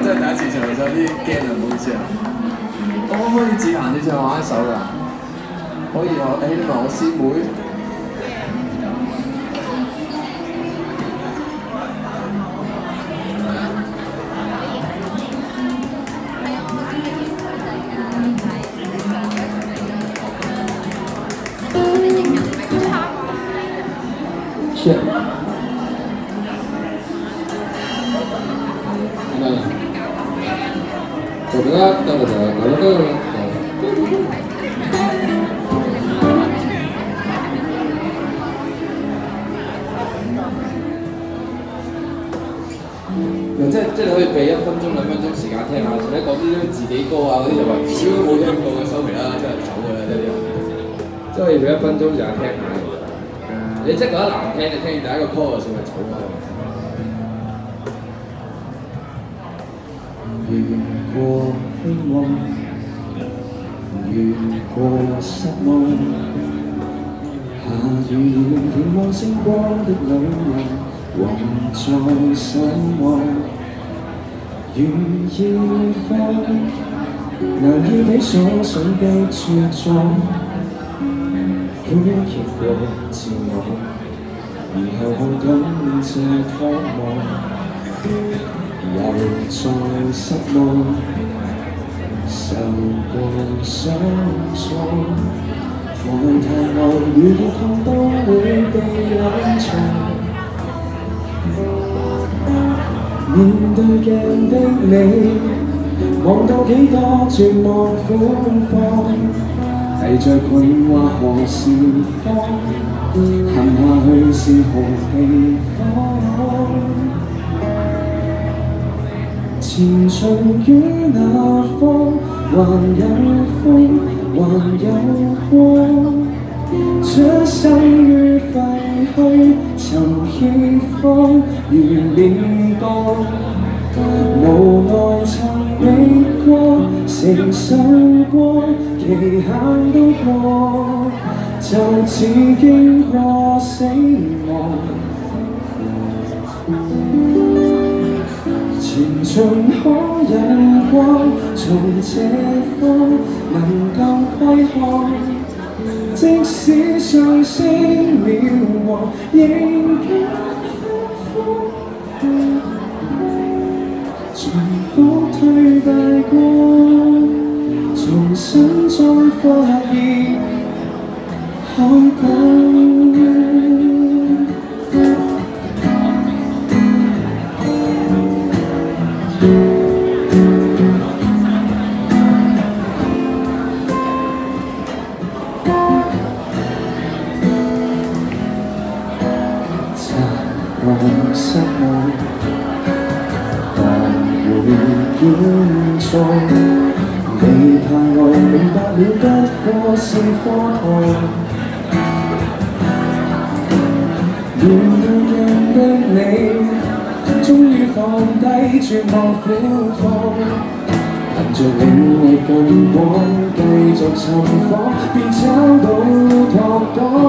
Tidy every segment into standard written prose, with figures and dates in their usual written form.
真係第一次唱，有啲驚啊，唔好意思啊。我可唔可以自彈自唱下一首㗎？可以啊，誒，你問我師妹。是。即係你可以俾1分鐘、2分鐘時間聽下，或者講啲自己歌啊嗰啲就話少都冇聽過嘅收皮啦，真係走㗎啦，呢啲人。即係可以俾1分鐘時間聽下。你即係覺得難聽，你聽完第一個 chorus 咪走啦。如果希望，如果失望，下雨了凝望星光的旅人，還在守望。如煙花，難以比所想的茁壯，苦澀過自我，然後看懂這渴望，又再失望，受過傷創，愛太耐，每個痛都會被冷藏。面對鏡的你，望到幾多絕望苦況，提着困惑何時放，行下去是何地方？前塵於那方，還有風，還有光。這生於廢墟，尋希望如臉光，無奈曾未過，承受過，期限都過，就似經過死亡。前塵可有光，從這方能夠窺看。即使上升渺茫，仍敢歡呼。重複推大過，重新再發現海港。失望，何會堅壯？你太愛，明白了不過是課堂。面對鏡的你，終於放低絕望苦況，憑着領力更廣，繼續尋訪，便找到托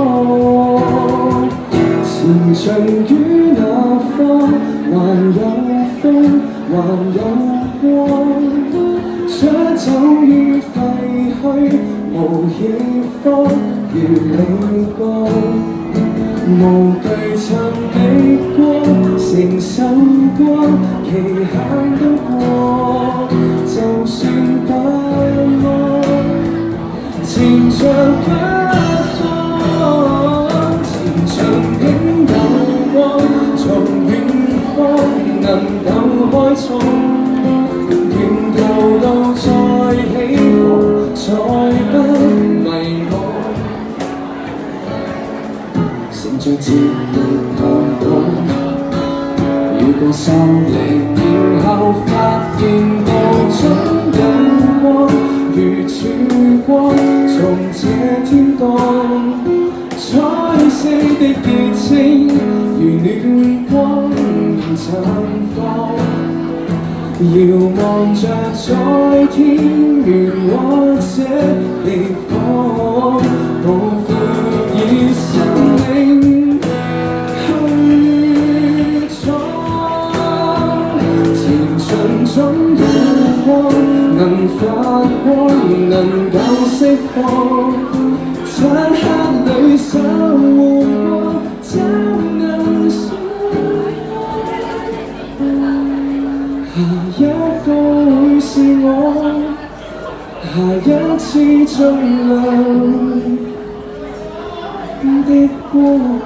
港。前塵於那方，還有風，還有光。出走於廢墟，無意方，如你講，無懼曾歷過，承受過，期限都過，就算不安，前着不放，前塵應有光，從遠方能夠開創，沿途到再起航，再不迷茫，乘着節日探訪，越過3年後發現途中有光，如曙光從這天降。彩色的結晶如暖光綻放，遙望着在天邊或者地方，抱負以生命去闖，前塵總有光，能發光，能夠釋放。漆黑裏守護過，找暗曙光。下一個會是我，下一次最亮的光。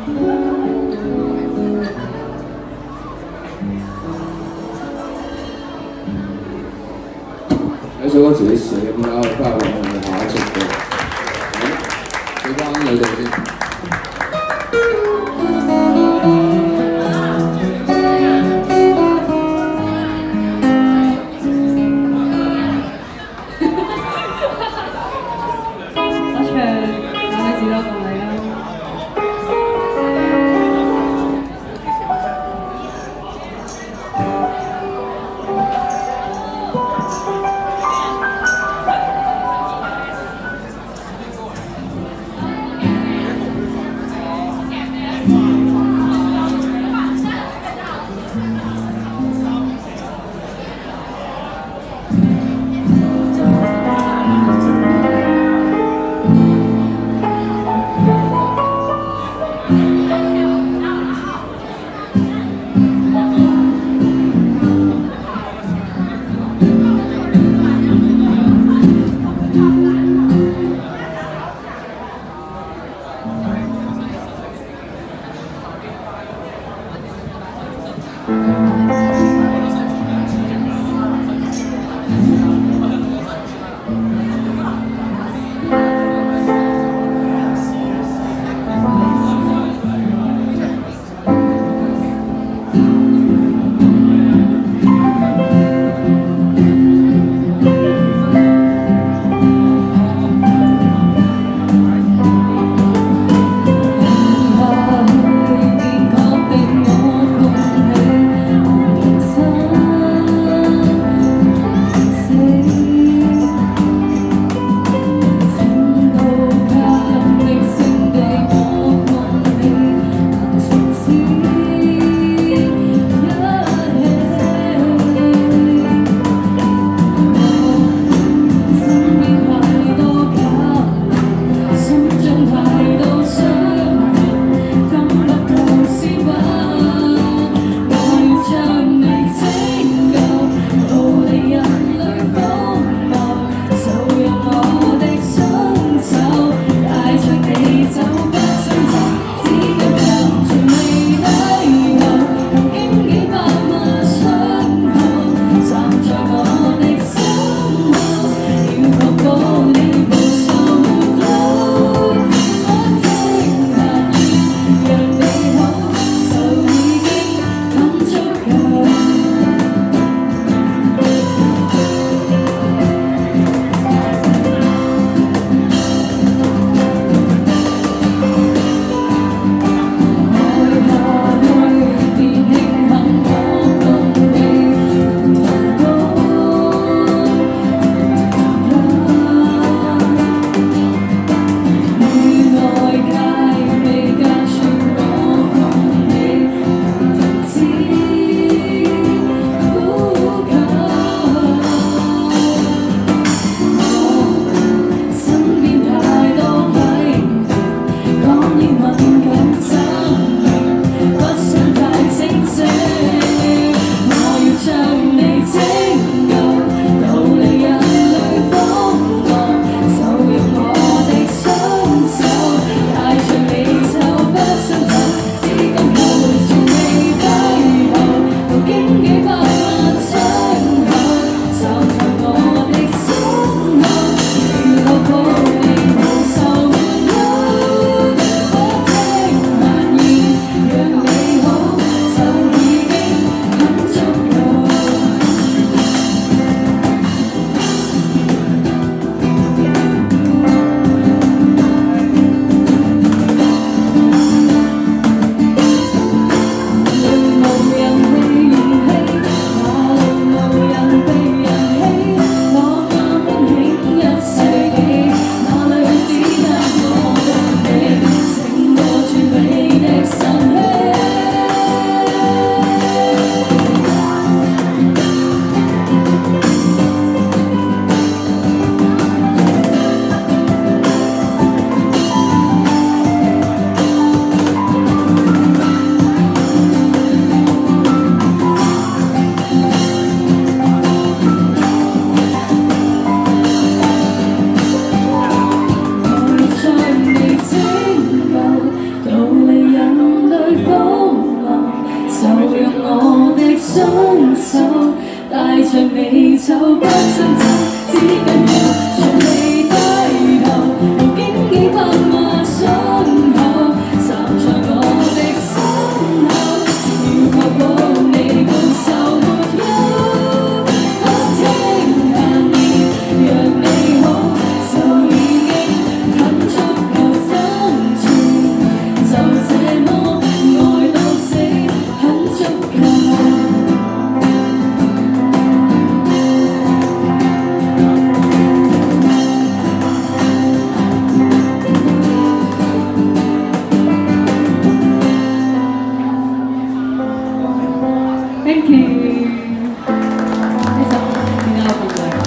呢首歌自己寫咁啦，翻去我哋下一出歌。俾翻你哋先。 我唱哪位子多過你啦？ 手，帶着你走，不想走，只緊要從未低頭。無經幾百萬傷口，站在我的身後，要確保你感受沒有不聽閒言，若你好就已經很足夠生存，就這麼愛到死，很足夠。Thank you。呢首點解我咁貴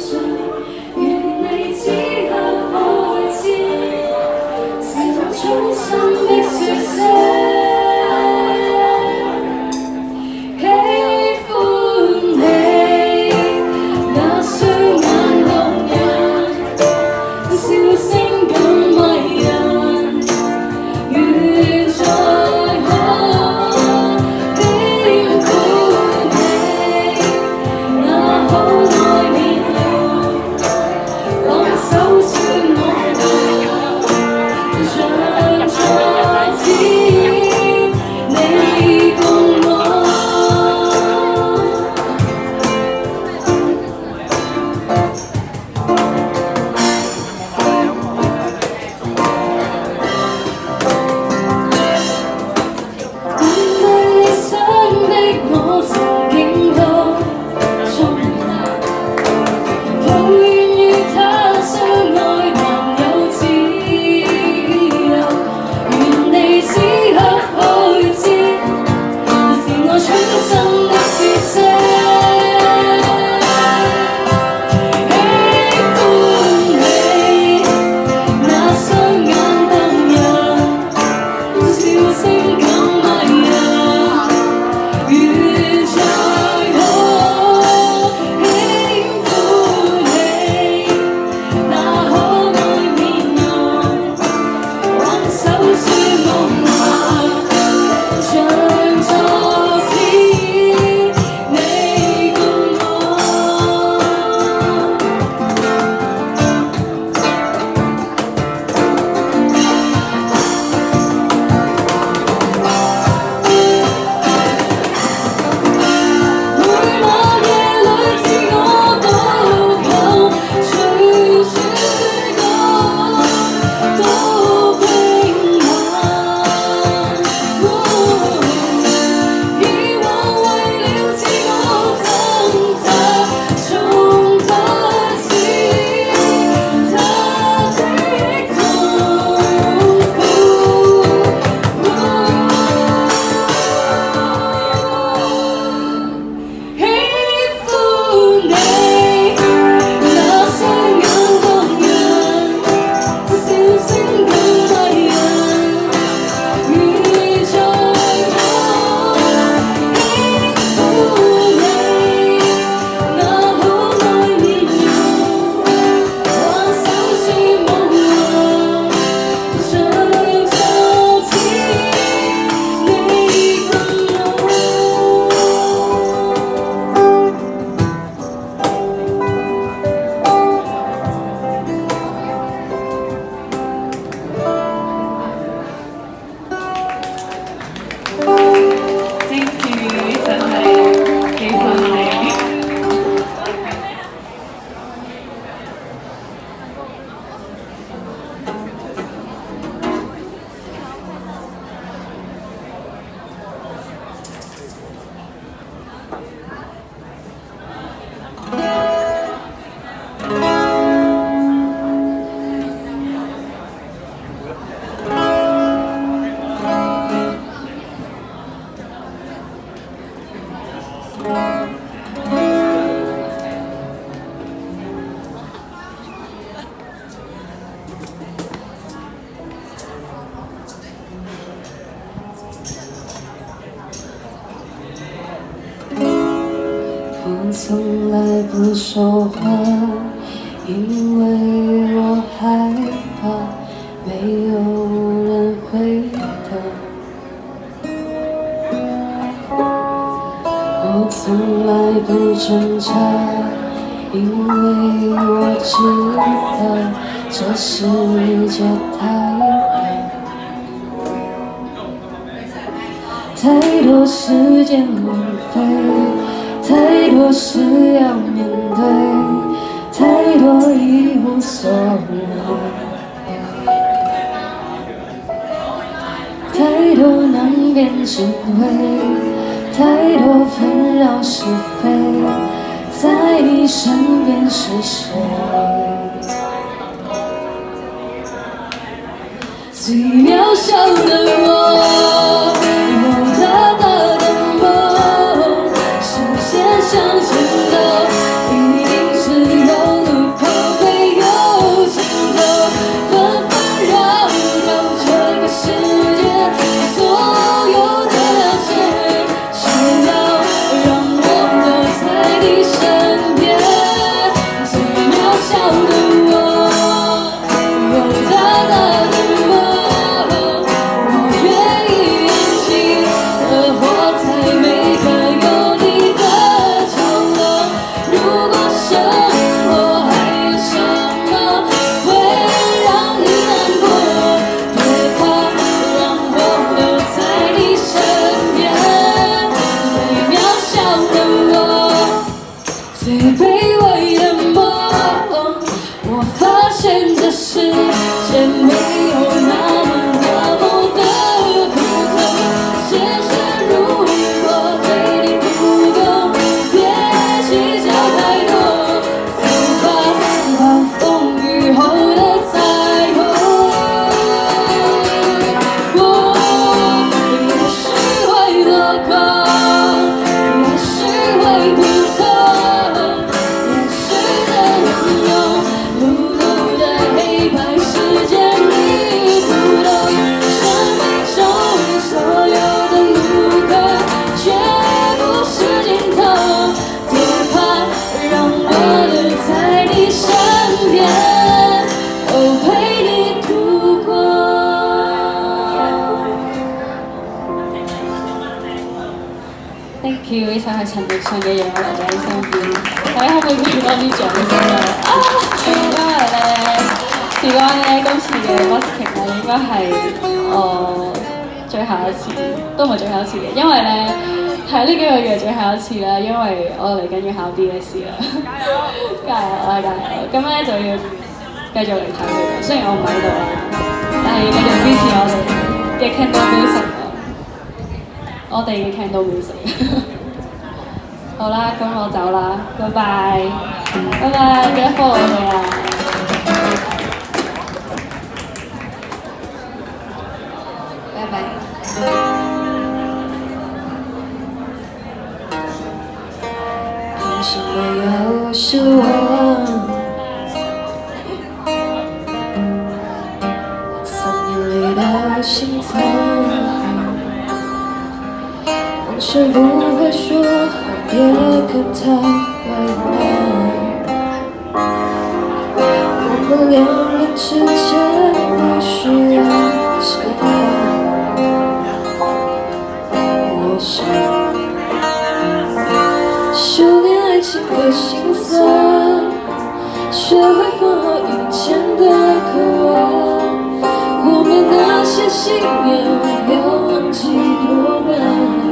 願你此刻可知，是我衷从来不说话，因为我害怕没有人回答。我从来不挣扎，因为我知道这世界太大，太多时间浪费，太多事要面对，太多已无所谓，太多难辨真伪，太多纷扰是非，在你身边是谁？最渺小的我，有大大的梦，实现向前走，一定是有路口会有尽头，纷纷扰扰这个世界，所有的了解，只要让我留在你身边。最渺小的我，有大大的最卑微的梦，我发现这世界没有那么的苦痛。现实如果对你不公，别计较太多，走吧，暴风雨后的彩虹。我也许会落空，也许会不痛。Thank you， 呢首係陳奕迅嘅《讓我留在你身邊》，大家可唔可以俾多啲掌聲啊？因為咧，事關咧今次嘅 busking 咧應該係我最後一次，都唔係最後一次嘅，因為咧係呢幾個月最後一次啦，因為我嚟緊要考 DSE 啦，加油啦加油！咁咧就要繼續嚟睇佢嘅，雖然我唔喺度啦，但係繼續支持我哋嘅 Candle Music。我哋嘅 Candle Music 好啦，咁我走啦，拜拜，拜拜，記得 follow 我哋啊！拜拜。凭什么要失望？3年里的心痛。往事不会说话，别跟他为难。我们两人之间不需要结案。我想修炼爱情的心酸，学会放好以前的渴望。我们那些信念要忘记多难。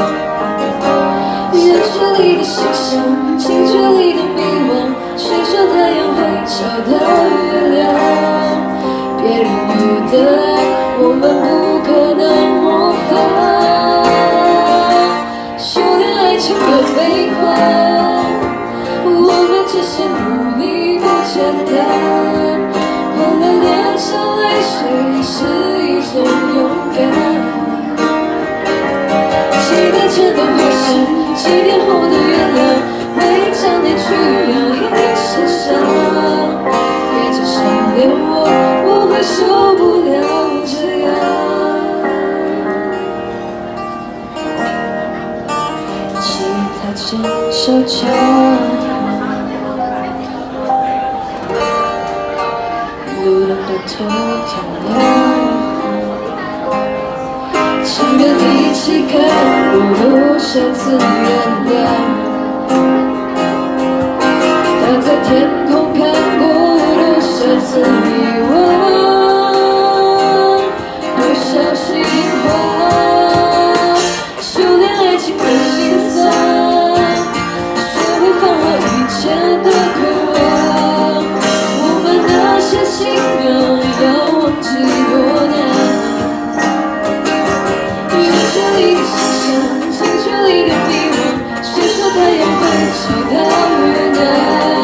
人群里的形象，情绪里的迷惘，谁说太阳会找到月亮？别人有的爱，我们不可能模仿。修炼爱情的悲欢，我们这些努力不简单。换了脸上泪水是一种勇敢。期待前的回声。几年后的原谅，为将年去养一身伤。别再伤连我会受不了这样。吉他键。 手脚，路灯的头天亮，请跟一起看不落下次原谅。他在天空看过多少次遗忘，多少心慌，修炼爱情的心酸，学会放下以前的渴望。我们那些信仰要忘记多难，远距离的想象，近距离的迷惘，谁说太阳会直到月亮？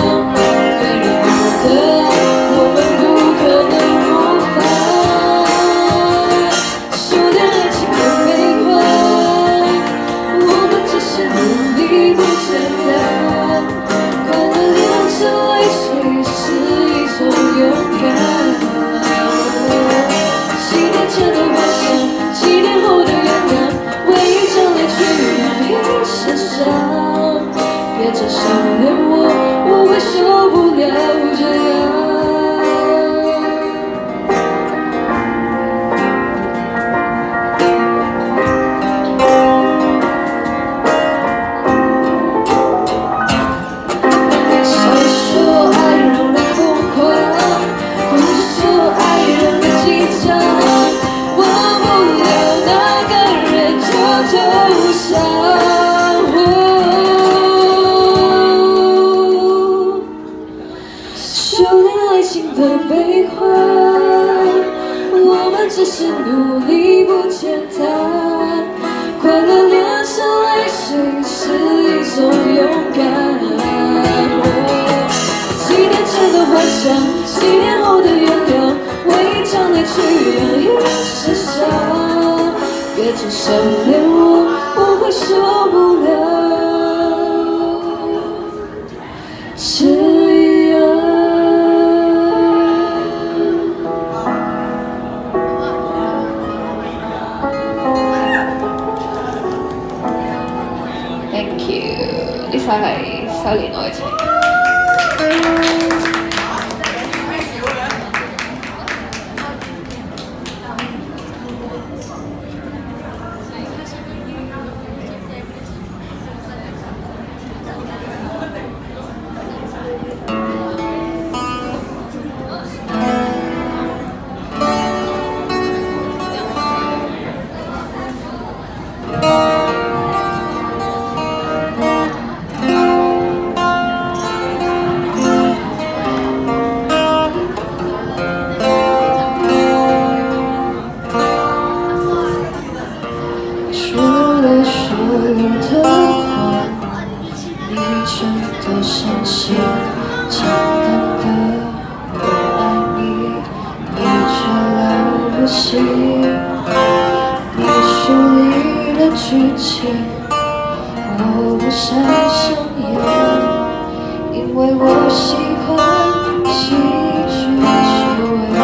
别再伤害我，我会受不了这样。少说爱让人疯狂，不说爱让人紧张，忘不了那个人就投降。修炼爱情的悲欢，我们只是努力不简单。快乐脸上泪水是一种勇敢。几年前的幻想，几年后的原谅，为将来去养一世伤。别再伤害我，我会受不了这样。Thank you， 呢首係《修煉愛情》。相信简单的我爱你，你却了无心。你书里的剧情，我不想上演，因为我喜欢戏剧收尾。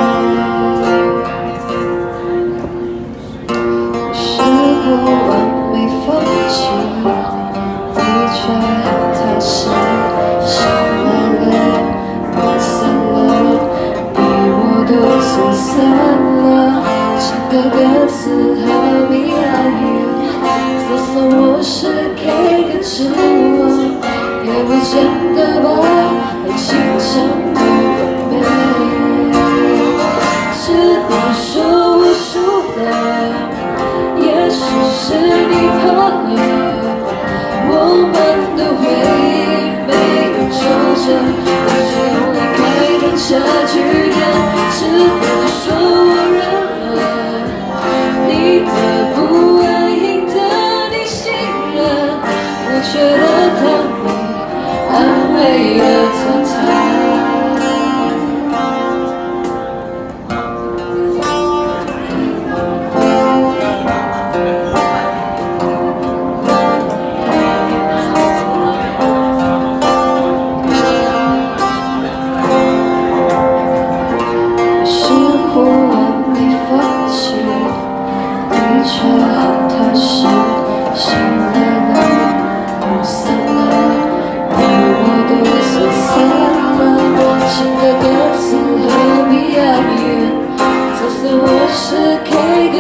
我试过完美放弃，的确很踏实。想来了，我散了，你我都走散了。唱个歌词和你爱you，就算我是 K 个指望，也会真的把爱情讲得完美。只能说我输了，也许是你怕了，我们的回忆没有皱褶，我却用来开灯下句点，只能说我认了你的不安，赢得你信任，我却得到你安慰的姿态。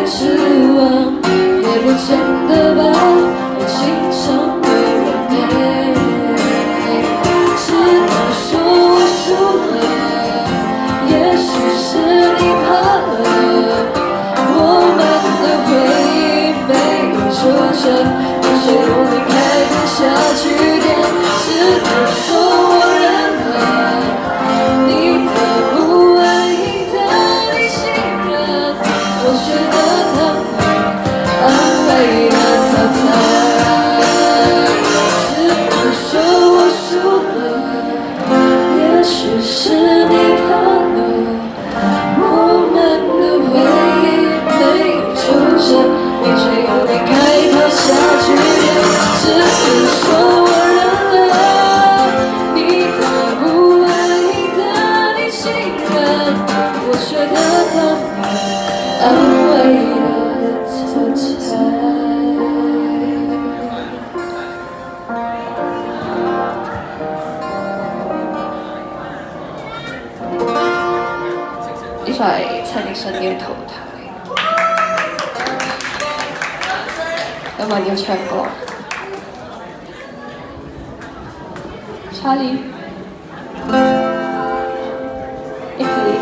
指望，也不见得把爱情成为完美。只能说我输了，也许是你怕了，我们的回忆没有皱褶，有些我离开的下句点，只能说我认了你的不安，赢得你信任，我觉得他们安慰了他，只能说我输了，也许是你怕了，我们的回忆没有皱褶，你却又离开的下句点，只能说我认了你的不安，赢得你信任，我觉得他们安慰了他。呢首係陳奕迅嘅《淘汰》，有冇人要唱歌？查理，一起。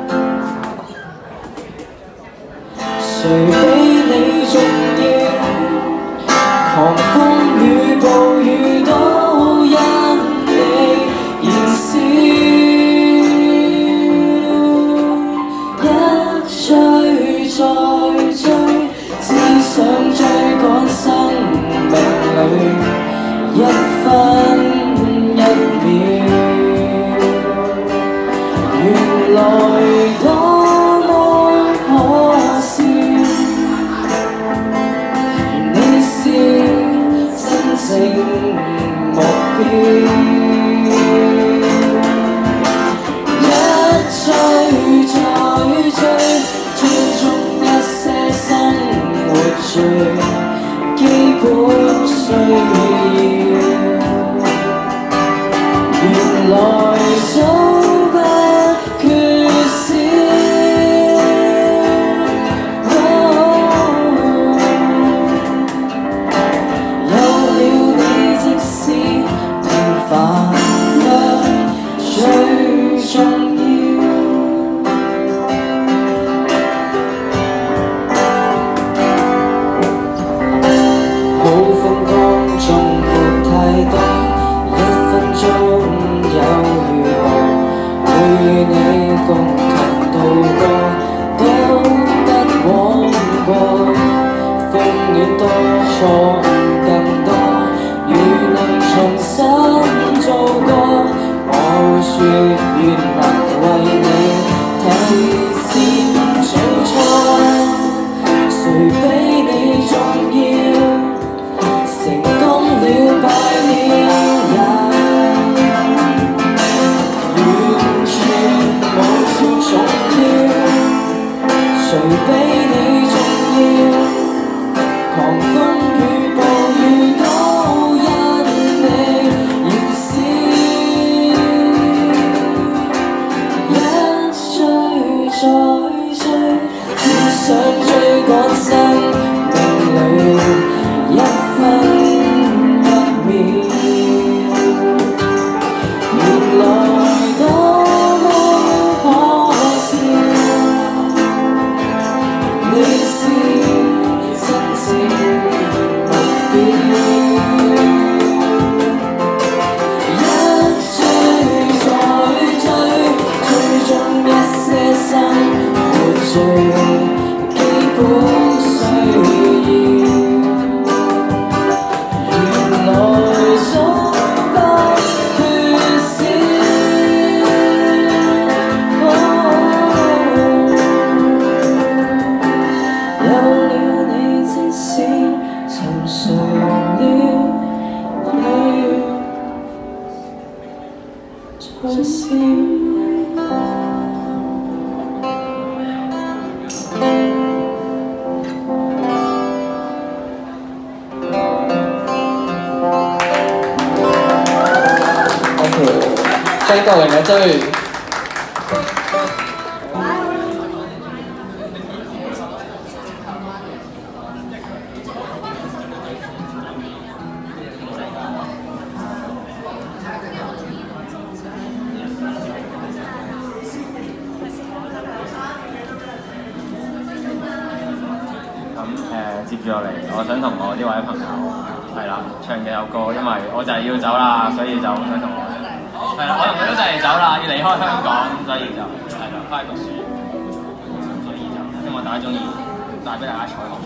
誰比你重要？狂風與暴雨都因你燃燒，一追再追，只想追趕生命裏一分一秒。原來多麼可笑，你是真正目標。一追再追，追蹤一些生活最基本需要。原來早不缺少，有了你即使平凡得最重要。好風當中沒太多，一分鐘又如何？會與你共同度過，都不枉過。風雨多，錯誤更多，如能重新做過，我會說願能為你提前做錯。誰比你重要？成功了敗了也完全無重要，誰比你重要？狂風與暴雨都因你燃燒，一追再追，只想追趕生命裏一分一秒。原來多麼可笑，你是真正目標。一追再追，追蹤一些生活最基本需要。原來早不缺少，有了你即使沉睡了，要再笑。 追到人嘅追。 接住落嚟，我想同我呢位朋友係啦唱幾首歌，因為我就係要走啦，所以就想同我係啦，我同佢都就係走啦，要離開香港，所以就係啦，翻去讀書，所以就希望大家中意，帶俾大家彩虹。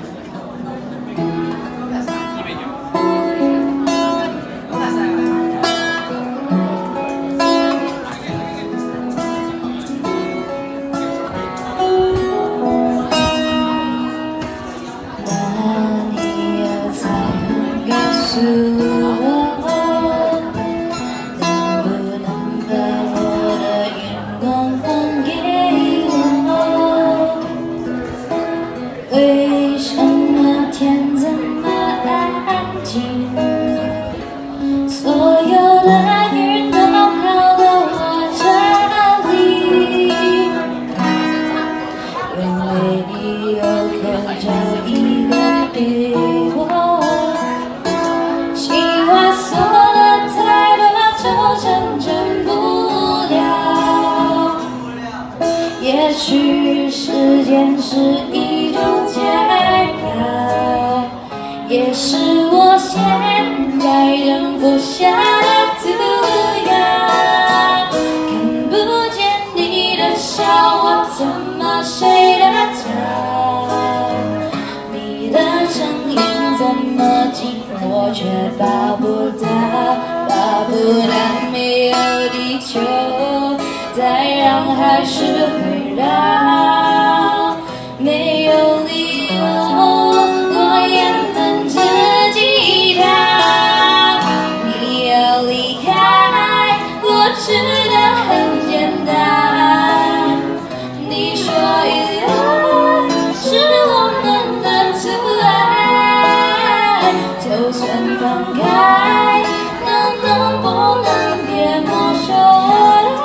也许时间是一种解药，也是我现在正服下的毒药。看不见你的笑，我怎么睡得着？你的声音这么近，我却抱不到，抱不到，没有地球。再让海市回绕，没有理由，我也能自己逃。你要离开，我知道很简单。你说以后是我们的阻碍，就算放开，能不能别没收我的？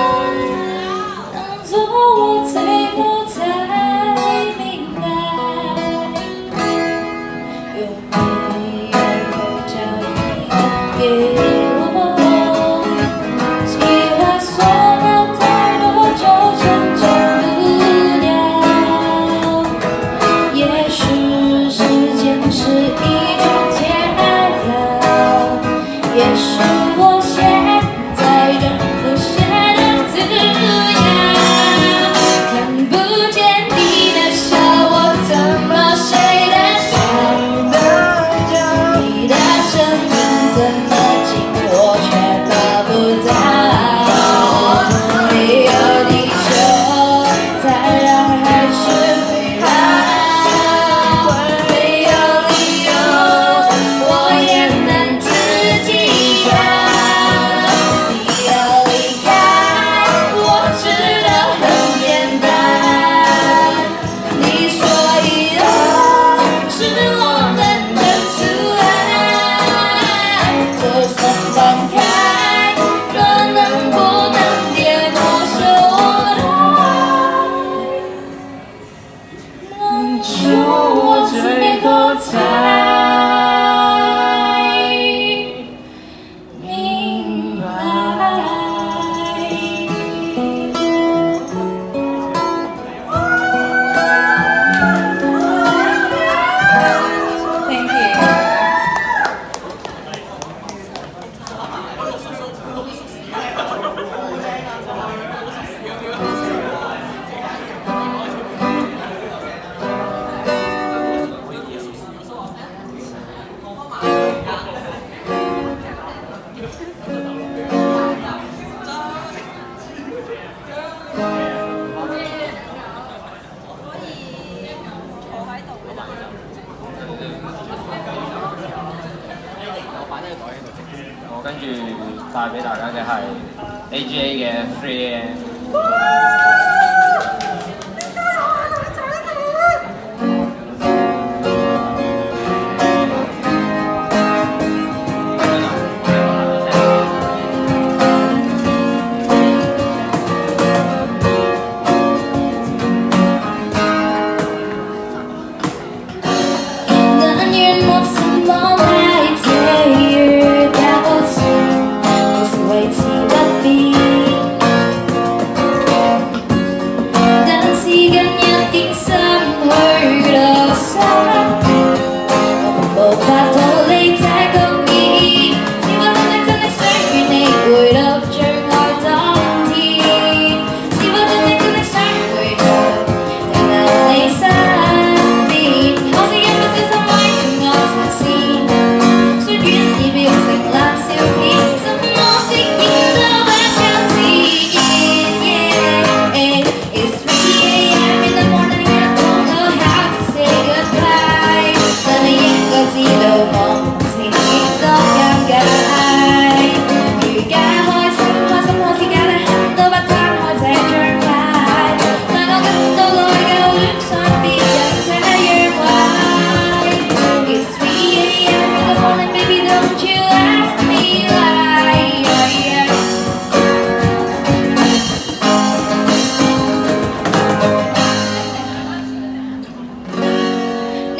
我最后才明白，有没有口角给我？计划说了太多，就成真不了。也许时间是一种解药，也是我现在正服下的自由。 我跟住帶俾大家嘅係 AGA 嘅 3AM。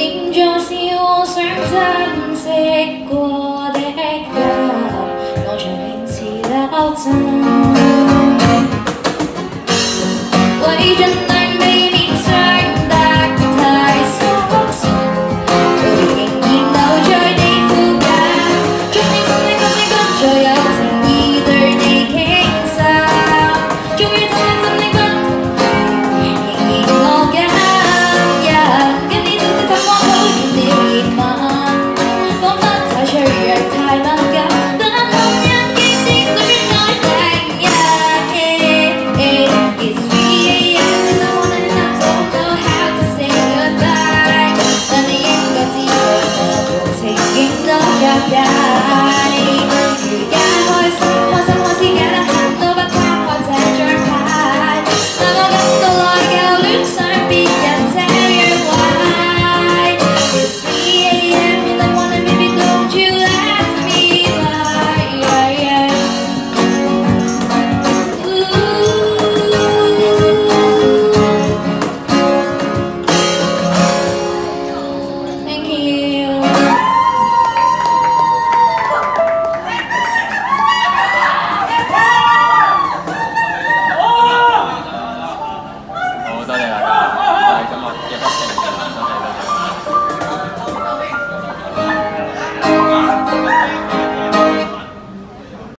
念就是我想珍惜過的人，我隨便辭了真，為盡。